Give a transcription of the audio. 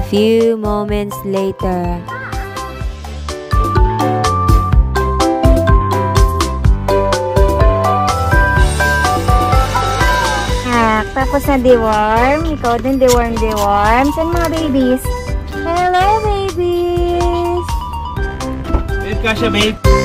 few moments later. Tapos na deworm. Ikaw din deworm. Saan mga babies? Hello, babies! Wait ka siya, babe.